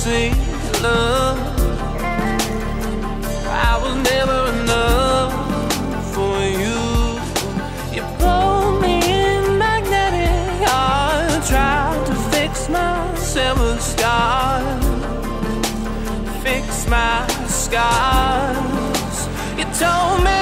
see love. I was never enough for you. You pulled me in magnetic. I tried to fix my severed scars, fix my scars. You told me